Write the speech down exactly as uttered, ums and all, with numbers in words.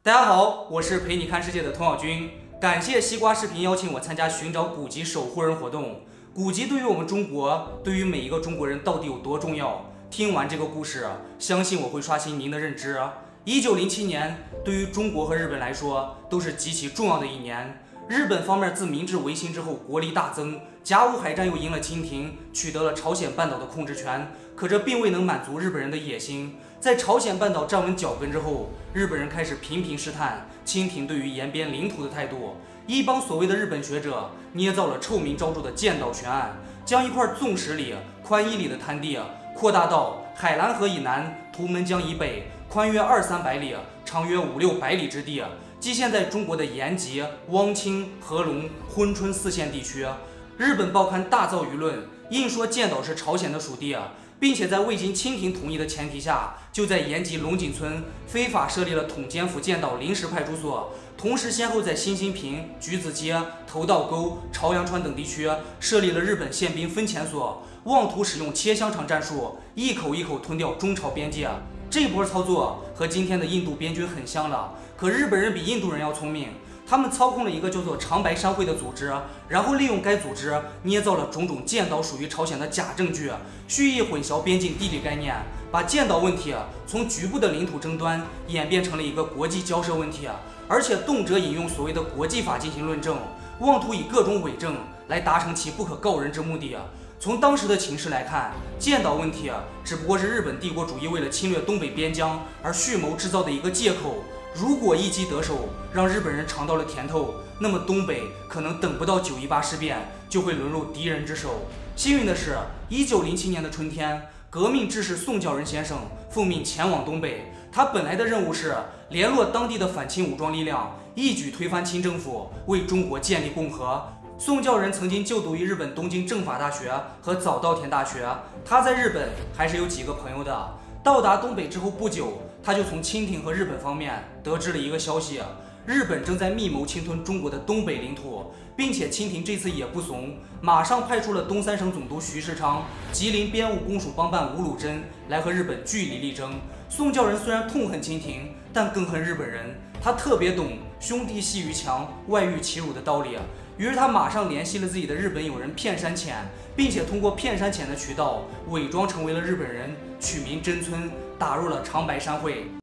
大家好，我是陪你看世界的童小军，感谢西瓜视频邀请我参加寻找古籍守护人活动。古籍对于我们中国，对于每一个中国人到底有多重要？听完这个故事，相信我会刷新您的认知。一九零七年对于中国和日本来说都是极其重要的一年。日本方面自明治维新之后国力大增，甲午海战又赢了清廷，取得了朝鲜半岛的控制权。可这并未能满足日本人的野心。在朝鲜半岛站稳脚跟之后，日本人开始频频试探清廷对于延边领土的态度。一帮所谓的日本学者捏造了臭名昭著的剑岛悬案，将一块纵十里、宽一里的滩地扩大到海兰河以南、图们江以北，宽约二三百里，长约五六百里之地，即现在中国的延吉、汪清、合龙、珲春四县地区。日本报刊大造舆论，硬说剑岛是朝鲜的属地，并且在未经清廷同意的前提下，就在延吉龙井村非法设立了统监府剑岛临时派出所，同时先后在新兴坪、橘子街、头道沟、朝阳川等地区设立了日本宪兵分遣所，妄图使用切香肠战术，一口一口吞掉中朝边界。这波操作和今天的印度边军很像了，可日本人比印度人要聪明。他们操控了一个叫做长白山会的组织，然后利用该组织捏造了种种剑岛属于朝鲜的假证据，蓄意混淆边境地理概念，把剑岛问题从局部的领土争端演变成了一个国际交涉问题，而且动辄引用所谓的国际法进行论证，妄图以各种伪证来达成其不可告人之目的。从当时的情势来看，剑岛问题只不过是日本帝国主义为了侵略东北边疆而蓄谋制造的一个借口。如果一击得手，让日本人尝到了甜头，那么东北可能等不到九一八事变就会沦入敌人之手。幸运的是，一九零七年的春天，革命志士宋教仁先生奉命前往东北。他本来的任务是联络当地的反清武装力量，一举推翻清政府，为中国建立共和。宋教仁曾经就读于日本东京政法大学和早稻田大学，他在日本还是有几个朋友的。到达东北之后不久，他就从清廷和日本方面得知了一个消息，日本正在密谋侵吞中国的东北领土，并且清廷这次也不怂，马上派出了东三省总督徐世昌、吉林边务公署帮办吴鲁珍来和日本据理力争。宋教仁虽然痛恨清廷，但更恨日本人，他特别懂兄弟阋于墙，外御其辱的道理。于是他马上联系了自己的日本友人片山浅，并且通过片山浅的渠道伪装成为了日本人，取名真村，打入了长白山会。